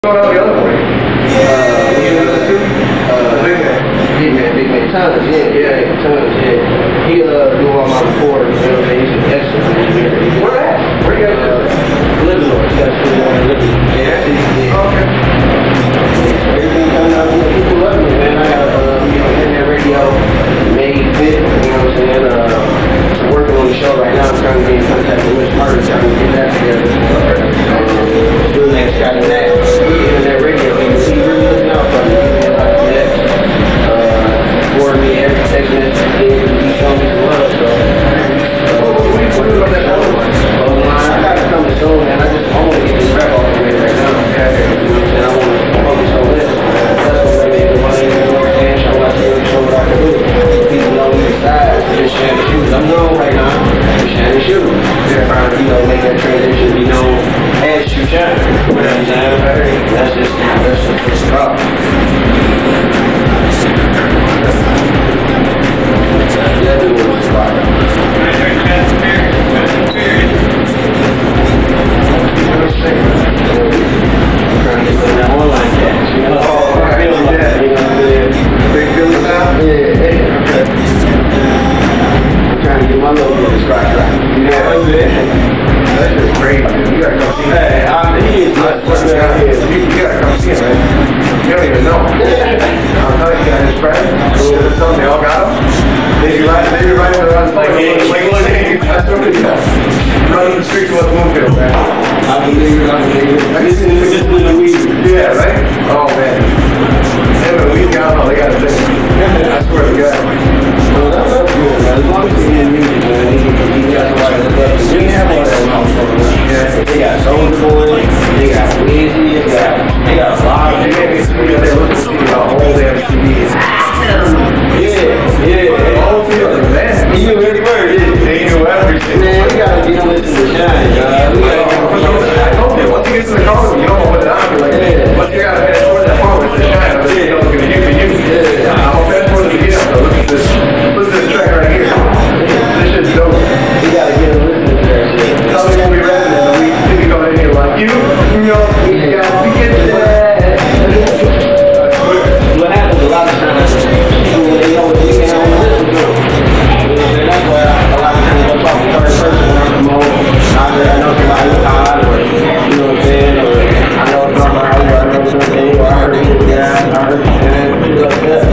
Going on the other way. Big man, tons, yeah. He do all my recordings, you know what I'm saying? He's an excellent engineer. Where at? Where you at? Livermore. Yeah. Okay. Everything coming out, people love me, man. I got internet radio, May 5th, you know what I'm saying? Working on the show right now. I'm trying to get in contact with Rich Carter, trying to get that together. Still next guy to that. Internet radio, and he really looking out for me. For me, every text message, he showed me some love, so. I gotta come to show, man. I want to get this rap off the way right now. And I want to focus on this. That's what make the money, you know what I'm saying? Show what I can do. People know me besides just Shining Shoes. I'm known right now for Shining Shoes. They're trying to, make that transition be known as ShoeShine. You know what I'm saying? That's just the drop. Yeah, it was fire. Trying to get that online cash, you know? Oh, right. You know what I'm saying? Big feelings now? Yeah. I'm trying to get my logo described right. That's just great. You gotta come see him. Hey, he is not working out here. You gotta come see him, man. You don't even know. I'll tell you, got his friend. They all got him. Maybe right around the that's what we got. Running the streets with a Bloomfield, man. I believe it. I just in the weed. Yeah, right? Oh, man. Him and weed got all they got to do. I swear to God. Well, that's good, man. As long as he's in music, man, he got somebody to love. We have all that motherfucker. Yeah. They got Soulja Boy, they got Weezy, they got a lot of niggas. They look to see about all their CDs. Yeah. All feeling, man. You knew every word, They knew everything. Man, we gotta get him listening to Shine, I told you, once you get to the car, you don't know what to do. Like, once you gotta head towards that car with the Shine, you know it's gonna give you. I hope that's where to get up, though. Look at this track right here. This shit's dope. We gotta get him listening to that shit. Tell me when we rapping and we go in here like, you know, we get to that. What happens a lot of times, people, when they know what they can't listen to them. That's why a lot of times I'm talking third person when I'm promoting. I know somebody's hot, or, you know what I'm saying, or I know somebody, or I know something, or I heard this guy, I heard this guy, shit like that.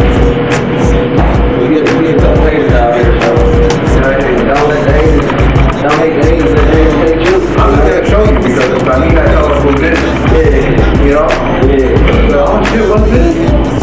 We get tough haters out here, so, don't let the haters, don't hate the haters, let the haters hate you. I'm just gonna show you because it's like, you gotta tell us what's this. Yeah, you know? Yeah. So, shit, what's this?